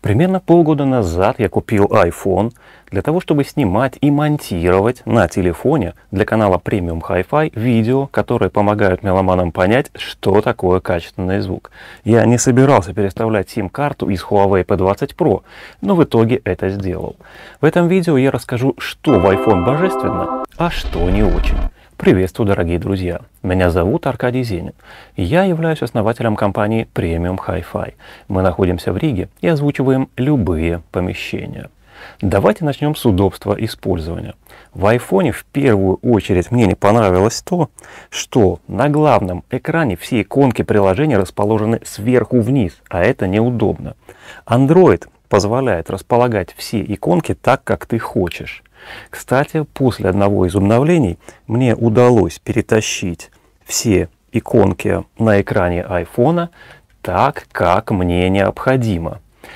Примерно полгода назад я купил iPhone для того, чтобы снимать и монтировать на телефоне для канала Premium Hi-Fi видео, которые помогают меломанам понять, что такое качественный звук. Я не собирался переставлять сим-карту из Huawei P20 Pro, но в итоге это сделал. В этом видео я расскажу, что в iPhone божественно, а что не очень. Приветствую, дорогие друзья! Меня зовут Аркадий Зенин. Я являюсь основателем компании Premium Hi-Fi. Мы находимся в Риге и озвучиваем любые помещения. Давайте начнем с удобства использования. В iPhone в первую очередь мне не понравилось то, что на главном экране все иконки приложения расположены сверху вниз, а это неудобно. Android позволяет располагать все иконки так, как ты хочешь. Кстати, после одного из обновлений мне удалось перетащить все иконки на экране iPhone так, как мне необходимо.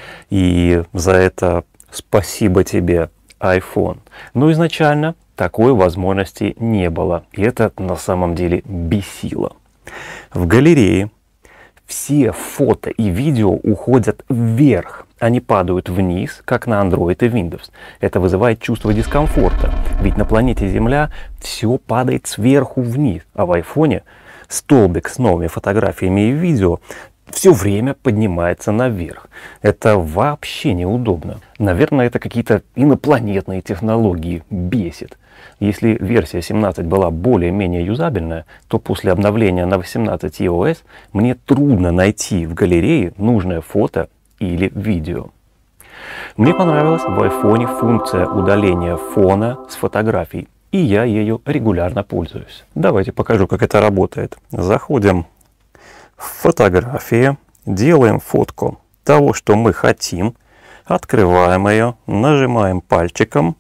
И за это спасибо тебе, iPhone. Но изначально такой возможности не было. И это на самом деле бесило. В галерее все фото и видео уходят вверх. Они падают вниз, как на Android и Windows. Это вызывает чувство дискомфорта. Ведь на планете Земля все падает сверху вниз. А в iPhone столбик с новыми фотографиями и видео все время поднимается наверх. Это вообще неудобно. Наверное, это какие-то инопланетные технологии. Бесит. Если версия 17 была более-менее юзабельная, то после обновления на 18 iOS мне трудно найти в галерее нужное фото или видео. Мне понравилась в iPhone функция удаления фона с фотографий, и я ею регулярно пользуюсь. Давайте покажу, как это работает. Заходим в фотографии, делаем фотку того, что мы хотим, открываем ее, нажимаем пальчиком,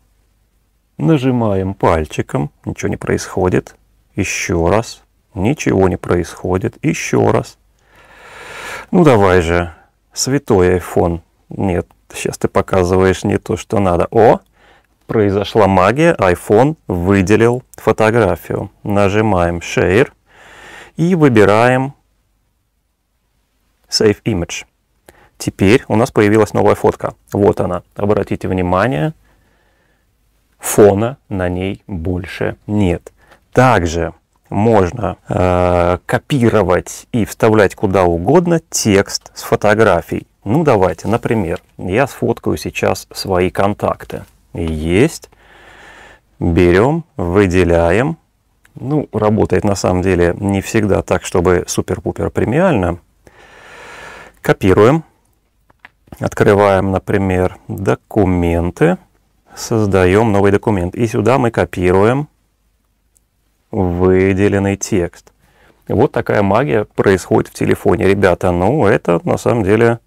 ничего не происходит, еще раз, ничего не происходит, еще раз. Ну давай же, святой iPhone. Нет, сейчас ты показываешь не то, что надо. О, произошла магия, iPhone выделил фотографию. Нажимаем Share и выбираем Save Image. Теперь у нас появилась новая фотка. Вот она. Обратите внимание, фона на ней больше нет. Также можно копировать и вставлять куда угодно текст с фотографий. Ну давайте, например, я сфоткаю сейчас свои контакты. Есть. Берем, выделяем. Ну, работает на самом деле не всегда так, чтобы супер-пупер премиально. Копируем. Открываем, например, документы. Создаем новый документ. И сюда мы копируем выделенный текст. Вот такая магия происходит в телефоне. Ребята, ну это на самом деле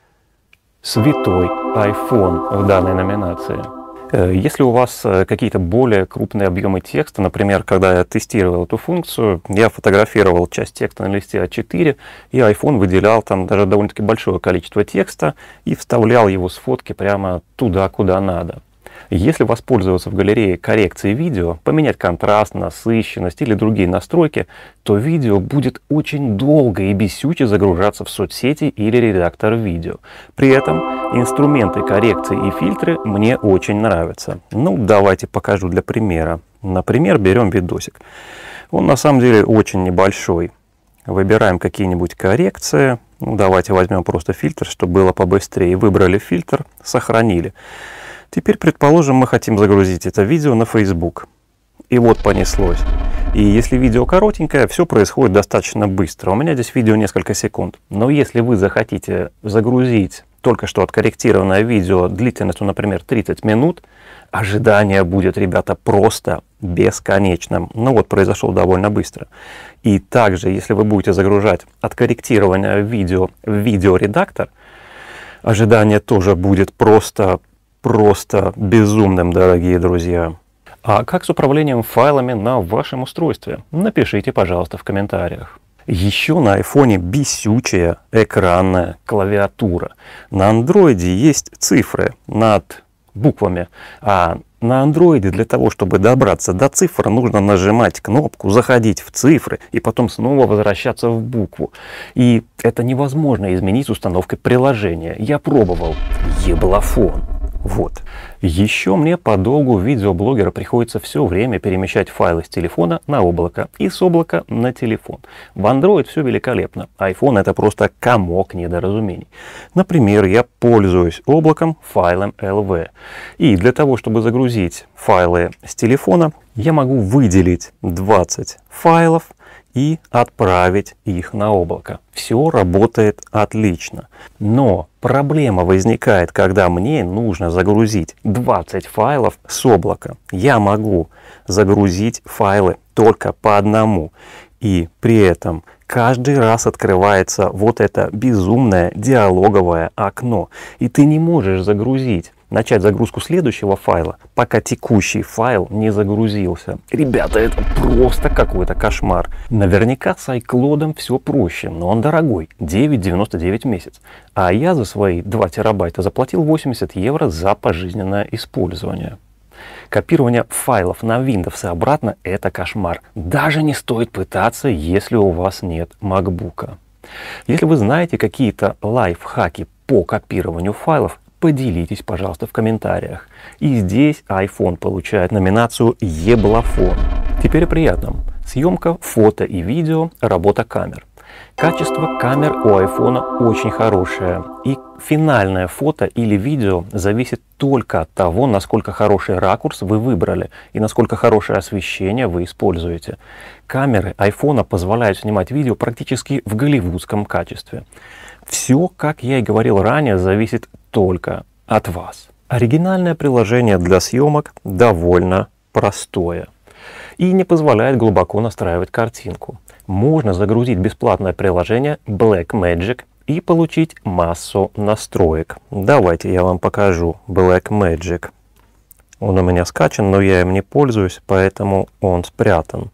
святой iPhone в данной номинации. Если у вас какие-то более крупные объемы текста, например, когда я тестировал эту функцию, я фотографировал часть текста на листе А4, и iPhone выделял там даже довольно-таки большое количество текста и вставлял его с фотки прямо туда, куда надо. Если воспользоваться в галерее коррекцией видео, поменять контраст, насыщенность или другие настройки, то видео будет очень долго и бесюче загружаться в соцсети или редактор видео. При этом инструменты коррекции и фильтры мне очень нравятся. Ну, давайте покажу для примера. Например, берем видосик. Он на самом деле очень небольшой. Выбираем какие-нибудь коррекции. Ну, давайте возьмем просто фильтр, чтобы было побыстрее. Выбрали фильтр, сохранили. Теперь, предположим, мы хотим загрузить это видео на Facebook. И вот понеслось. И если видео коротенькое, все происходит достаточно быстро. У меня здесь видео несколько секунд. Но если вы захотите загрузить только что откорректированное видео длительностью, например, 30 минут, ожидание будет, ребята, просто бесконечным. Ну вот, произошло довольно быстро. И также, если вы будете загружать откорректированное видео в видеоредактор, ожидание тоже будет просто безумным, дорогие друзья. А как с управлением файлами на вашем устройстве? Напишите, пожалуйста, в комментариях. Еще на iPhone бесючая экранная клавиатура. На Android есть цифры над буквами, а на Android для того, чтобы добраться до цифр, нужно нажимать кнопку, заходить в цифры и потом снова возвращаться в букву. И это невозможно изменить с установкой приложения. Я пробовал. еблофон. Вот. Еще мне по долгу видеоблогера приходится все время перемещать файлы с телефона на облако и с облака на телефон. В Android все великолепно. iPhone — это просто комок недоразумений. Например, я пользуюсь облаком файлом LV. И для того, чтобы загрузить файлы с телефона, я могу выделить 20 файлов и отправить их на облако. Все работает отлично. Но проблема возникает, когда мне нужно загрузить 20 файлов с облака. Я могу загрузить файлы только по одному. И при этом каждый раз открывается вот это безумное диалоговое окно. И ты не можешь начать загрузку следующего файла, пока текущий файл не загрузился. Ребята, это просто какой-то кошмар. Наверняка с iCloud все проще, но он дорогой, 9,99 в месяц. А я за свои 2 терабайта заплатил 80 евро за пожизненное использование. Копирование файлов на Windows и обратно — это кошмар. Даже не стоит пытаться, если у вас нет MacBook. Если вы знаете какие-то лайфхаки по копированию файлов, поделитесь, пожалуйста, в комментариях. И здесь iPhone получает номинацию «Еблофон». Теперь о приятном. Съемка фото и видео, работа камер. Качество камер у iPhone очень хорошее. И финальное фото или видео зависит только от того, насколько хороший ракурс вы выбрали и насколько хорошее освещение вы используете. Камеры iPhone позволяют снимать видео практически в голливудском качестве. Все, как я и говорил ранее, зависит только от вас. Оригинальное приложение для съемок довольно простое и не позволяет глубоко настраивать картинку. Можно загрузить бесплатное приложение Blackmagic и получить массу настроек. Давайте я вам покажу Blackmagic. Он у меня скачан, но я им не пользуюсь, поэтому он спрятан.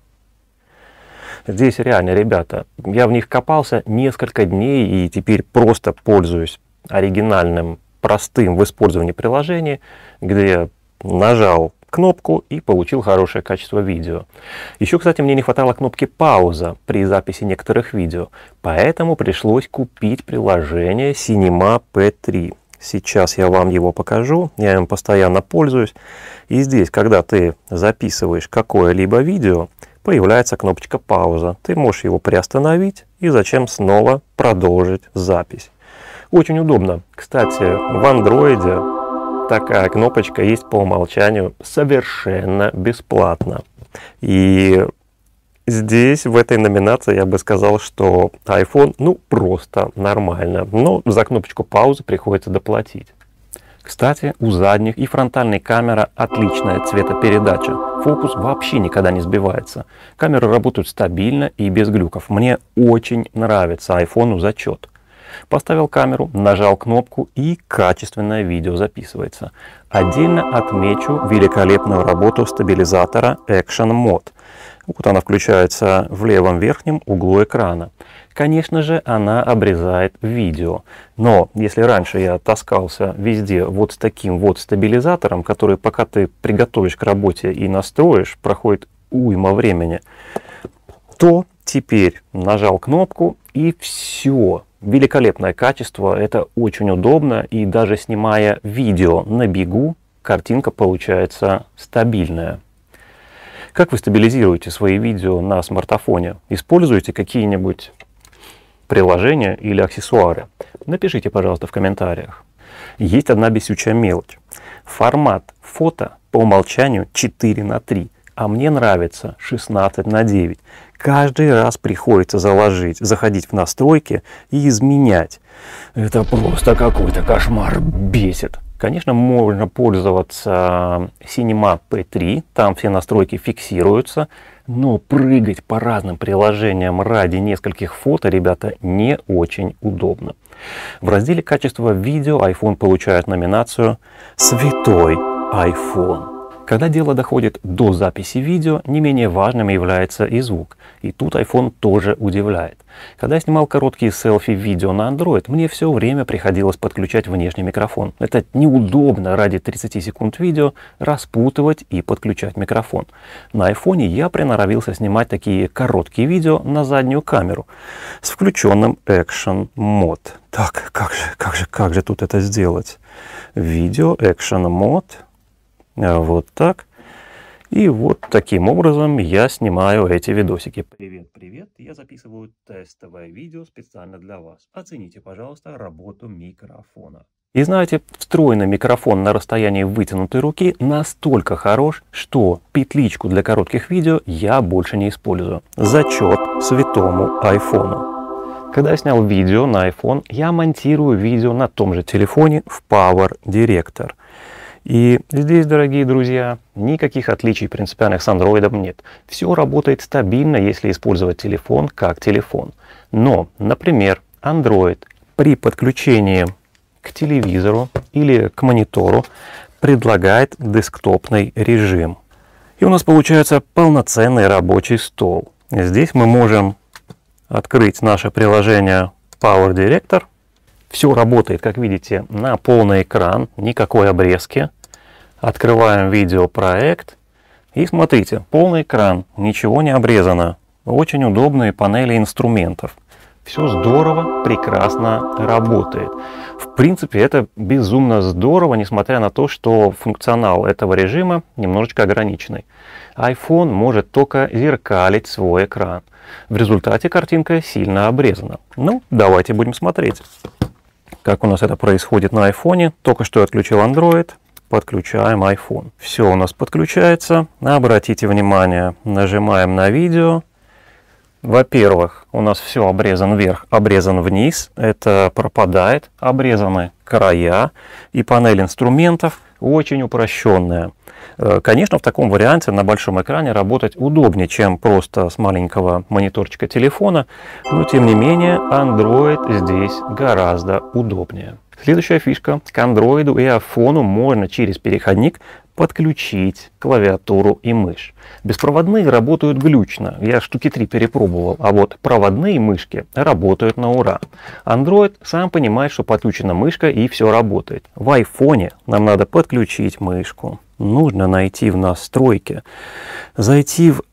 Здесь реально, ребята, я в них копался несколько дней и теперь просто пользуюсь оригинальным, простым в использовании приложением, где я нажал кнопку и получил хорошее качество видео. Еще, кстати, мне не хватало кнопки пауза при записи некоторых видео, поэтому пришлось купить приложение Cinema P3. Сейчас я вам его покажу, я им постоянно пользуюсь. И здесь, когда ты записываешь какое-либо видео, появляется кнопочка пауза. Ты можешь его приостановить и затем снова продолжить запись. Очень удобно. Кстати, в Android такая кнопочка есть по умолчанию совершенно бесплатно. И здесь, в этой номинации, я бы сказал, что iPhone, просто нормально. Но за кнопочку паузы приходится доплатить. Кстати, у задних и фронтальной камеры отличная цветопередача. Фокус вообще никогда не сбивается. Камеры работают стабильно и без глюков. Мне очень нравится iPhone зачет. Поставил камеру, нажал кнопку и качественное видео записывается. Отдельно отмечу великолепную работу стабилизатора Action Mode. Вот она включается в левом верхнем углу экрана. Конечно же, она обрезает видео. Но если раньше я таскался везде вот с таким вот стабилизатором, который пока ты приготовишь к работе и настроишь, проходит уйма времени, то теперь нажал кнопку и все. Великолепное качество, это очень удобно, и даже снимая видео на бегу, картинка получается стабильная. Как вы стабилизируете свои видео на смартфоне? Используете какие-нибудь приложения или аксессуары? Напишите, пожалуйста, в комментариях. Есть одна бесючая мелочь. Формат фото по умолчанию 4:3, а мне нравится 16:9. Каждый раз приходится заходить в настройки и изменять. Это просто какой-то кошмар, бесит. Конечно, можно пользоваться Cinema P3, там все настройки фиксируются, но прыгать по разным приложениям ради нескольких фото, ребята, не очень удобно. В разделе «Качество видео» iPhone получает номинацию «Святой iPhone». Когда дело доходит до записи видео, не менее важным является и звук. И тут iPhone тоже удивляет. Когда я снимал короткие селфи-видео на Android, мне все время приходилось подключать внешний микрофон. Это неудобно ради 30 секунд видео распутывать и подключать микрофон. На iPhone я приноровился снимать такие короткие видео на заднюю камеру с включенным Action Mode. Так, как же тут это сделать? видео, Action Mode, вот так. И вот таким образом я снимаю эти видосики. Привет, привет! Я записываю тестовое видео специально для вас. Оцените, пожалуйста, работу микрофона. И знаете, встроенный микрофон на расстоянии вытянутой руки настолько хорош, что петличку для коротких видео я больше не использую. Зачет святому айфону. Когда я снял видео на iPhone, я монтирую видео на том же телефоне в Power Director. И здесь, дорогие друзья, никаких отличий принципиальных с Android нет. Все работает стабильно, если использовать телефон как телефон. Но, например, Android при подключении к телевизору или к монитору предлагает десктопный режим. И у нас получается полноценный рабочий стол. Здесь мы можем открыть наше приложение Power Director. Все работает, как видите, на полный экран, никакой обрезки. Открываем видеопроект и смотрите, полный экран, ничего не обрезано. Очень удобные панели инструментов. Все здорово, прекрасно работает. В принципе, это безумно здорово, несмотря на то, что функционал этого режима немножечко ограниченный. iPhone может только зеркалить свой экран. В результате картинка сильно обрезана. Ну, давайте будем смотреть, как у нас это происходит на iPhone. Только что я отключил Android, подключаем iPhone. Все у нас подключается. Обратите внимание, нажимаем на видео. Во-первых, у нас все обрезан вверх, обрезан вниз, это пропадает, обрезаны края, и панель инструментов очень упрощенная. Конечно, в таком варианте на большом экране работать удобнее, чем просто с маленького мониторчика телефона, но тем не менее Android здесь гораздо удобнее. Следующая фишка. К Android и iPhone можно через переходник подключить клавиатуру и мышь. Беспроводные работают глючно, я штуки 3 перепробовал, а вот проводные мышки работают на ура. Android сам понимает, что подключена мышка и все работает. В iPhone нам надо подключить мышку. Нужно найти в настройке, зайти в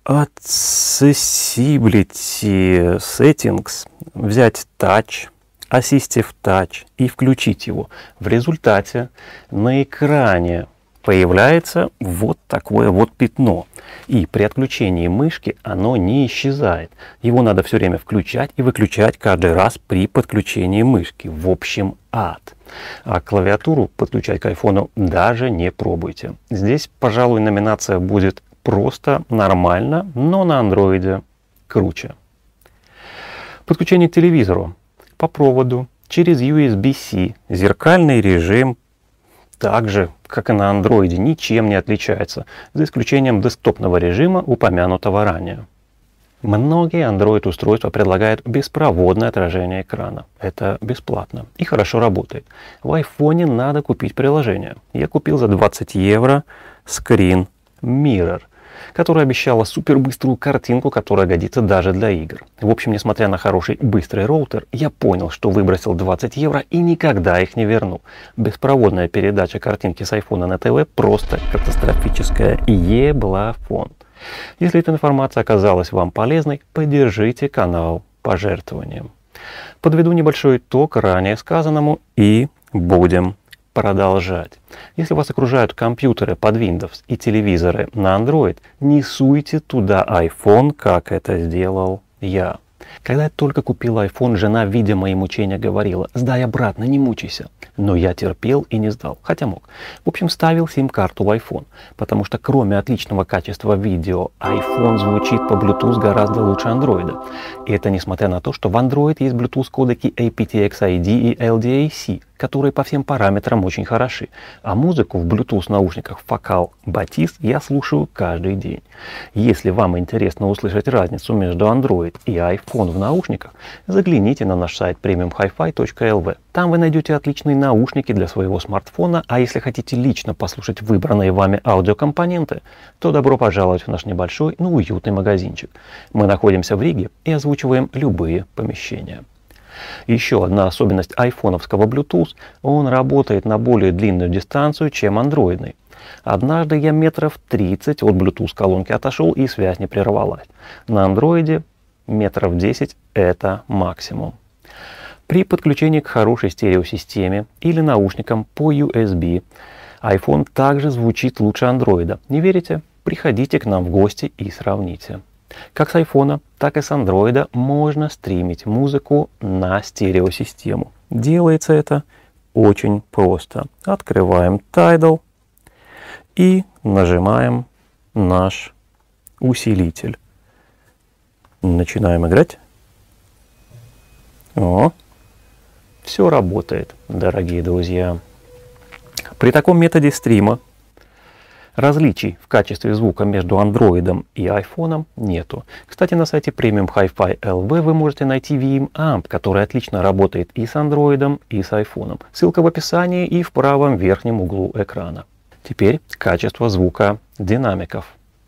Accessibility Settings, взять Touch, Assistive Touch и включить его. В результате на экране появляется вот такое вот пятно. И при отключении мышки оно не исчезает. Его надо все время включать и выключать каждый раз при подключении мышки. В общем, ад. А клавиатуру подключать к айфону даже не пробуйте. Здесь, пожалуй, номинация будет просто нормально, но на андроиде круче. Подключение к телевизору по проводу через USB-C. Зеркальный режим так же, как и на Android, ничем не отличается, за исключением десктопного режима, упомянутого ранее. Многие Android-устройства предлагают беспроводное отражение экрана. Это бесплатно и хорошо работает. В iPhone надо купить приложение. Я купил за 20 евро Screen Mirror, которая обещала супербыструю картинку, которая годится даже для игр. В общем, несмотря на хороший быстрый роутер, я понял, что выбросил 20 евро и никогда их не верну. Беспроводная передача картинки с iPhone на ТВ просто катастрофическая. Еблафон. Если эта информация оказалась вам полезной, поддержите канал пожертвованием. Подведу небольшой итог ранее сказанному и будем продолжать. Если вас окружают компьютеры под Windows и телевизоры на Android, не суйте туда iPhone, как это сделал я. Когда я только купил iPhone, жена, видя мои мучения, говорила: «Сдай обратно, не мучайся». Но я терпел и не сдал, хотя мог. В общем, ставил сим-карту в iPhone, потому что кроме отличного качества видео, iPhone звучит по Bluetooth гораздо лучше Android. И это несмотря на то, что в Android есть Bluetooth кодеки aptX-ID и LDAC, которые по всем параметрам очень хороши. А музыку в Bluetooth наушниках Focal Batis я слушаю каждый день. Если вам интересно услышать разницу между Android и iPhone в наушниках, загляните на наш сайт premiumhifi.lv. Там вы найдете отличные наушники для своего смартфона, а если хотите лично послушать выбранные вами аудиокомпоненты, то добро пожаловать в наш небольшой, но уютный магазинчик. Мы находимся в Риге и озвучиваем любые помещения. Еще одна особенность айфоновского Bluetooth – он работает на более длинную дистанцию, чем андроидный. Однажды я метров 30 от Bluetooth колонки отошел и связь не прервалась. На андроиде метров 10 – это максимум. При подключении к хорошей стереосистеме или наушникам по USB iPhone также звучит лучше Android. Не верите? Приходите к нам в гости и сравните. Как с iPhone, так и с Android можно стримить музыку на стереосистему. Делается это очень просто. Открываем Tidal и нажимаем наш усилитель. Начинаем играть. О, все работает, дорогие друзья. При таком методе стрима различий в качестве звука между Android и iPhone нету. Кстати, на сайте Premium Hi-Fi LV вы можете найти VIM-Amp, который отлично работает и с Android, и с iPhone. Ссылка в описании и в правом верхнем углу экрана. Теперь качество звука динамиков.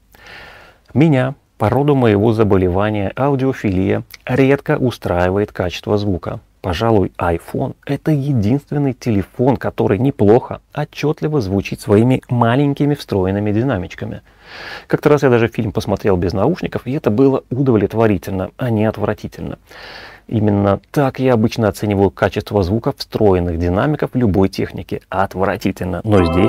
Меня, по роду моего заболевания аудиофилия, редко устраивает качество звука. Пожалуй, iPhone — это единственный телефон, который неплохо, отчетливо звучит своими маленькими встроенными динамичками. Как-то раз я даже фильм посмотрел без наушников, и это было удовлетворительно, а не отвратительно. Именно так я обычно оцениваю качество звука встроенных динамиков любой техники. Отвратительно, но здесь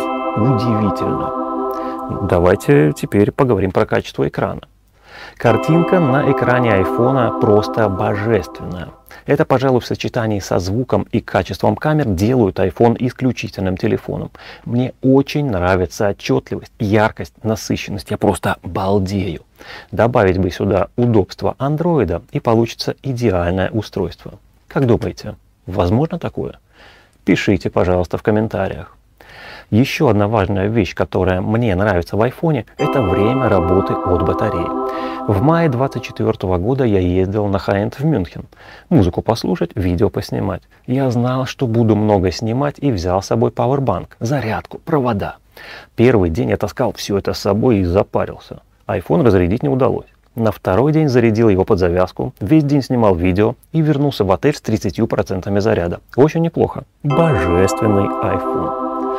удивительно. Давайте теперь поговорим про качество экрана. Картинка на экране iPhone просто божественная. Это, пожалуй, в сочетании со звуком и качеством камер делают iPhone исключительным телефоном. Мне очень нравится отчетливость, яркость, насыщенность. Я просто балдею. Добавить бы сюда удобство Android, и получится идеальное устройство. Как думаете, возможно такое? Пишите, пожалуйста, в комментариях. Еще одна важная вещь, которая мне нравится в iPhone, это время работы от батареи. В мае 2024 года я ездил на High-End в Мюнхен. Музыку послушать, видео поснимать. Я знал, что буду много снимать, и взял с собой пауэрбанк, зарядку, провода. Первый день я таскал все это с собой и запарился. iPhone разрядить не удалось. На второй день зарядил его под завязку, весь день снимал видео и вернулся в отель с 30% заряда. Очень неплохо. Божественный iPhone.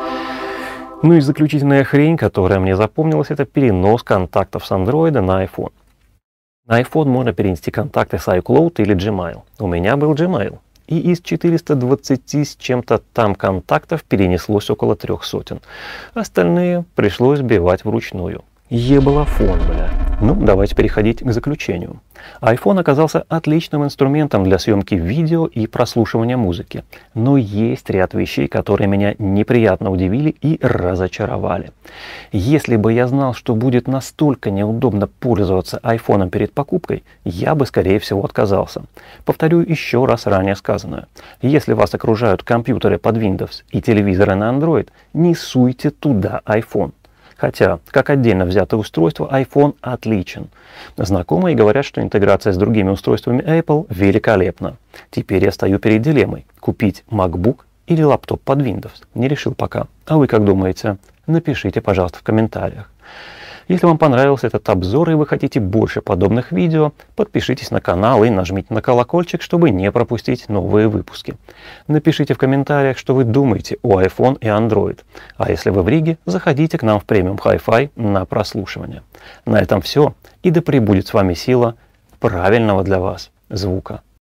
Ну и заключительная хрень, которая мне запомнилась, это перенос контактов с Android на iPhone. На iPhone можно перенести контакты с iCloud или Gmail. У меня был Gmail. И из 420 с чем-то там контактов перенеслось около 300. Остальные пришлось сбивать вручную. Еблафон, бля. Ну, давайте переходить к заключению. iPhone оказался отличным инструментом для съемки видео и прослушивания музыки. Но есть ряд вещей, которые меня неприятно удивили и разочаровали. Если бы я знал, что будет настолько неудобно пользоваться iPhone перед покупкой, я бы, скорее всего, отказался. Повторю еще раз ранее сказанное. Если вас окружают компьютеры под Windows и телевизоры на Android, не суйте туда iPhone. Хотя, как отдельно взятое устройство, iPhone отличен. Знакомые говорят, что интеграция с другими устройствами Apple великолепна. Теперь я стою перед дилеммой: купить MacBook или лаптоп под Windows. Не решил пока. А вы как думаете? Напишите, пожалуйста, в комментариях. Если вам понравился этот обзор и вы хотите больше подобных видео, подпишитесь на канал и нажмите на колокольчик, чтобы не пропустить новые выпуски. Напишите в комментариях, что вы думаете о iPhone и Android. А если вы в Риге, заходите к нам в Premium Hi-Fi на прослушивание. На этом все. И да пребудет с вами сила правильного для вас звука.